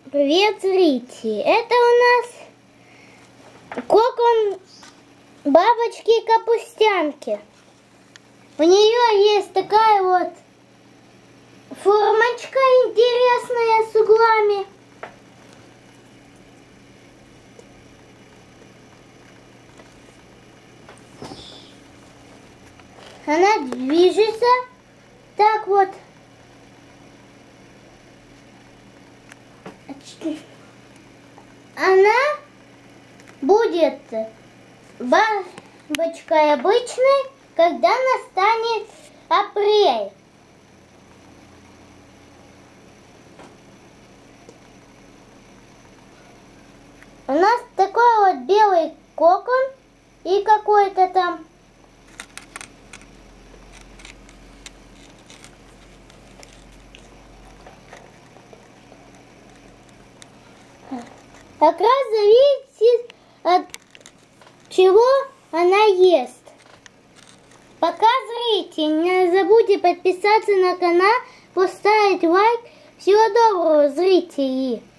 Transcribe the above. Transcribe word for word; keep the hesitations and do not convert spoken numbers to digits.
Привет, зрители! Это у нас кокон бабочки-капустянки. У нее есть такая вот формочка интересная с углами. Она движется так вот. Она будет бабочкой обычной, когда настанет апрель. У нас такой вот белый кокон и какой-то там как раз зависит от чего она ест. Пока, зрители, не забудьте подписаться на канал, поставить лайк. Всего доброго, зрители!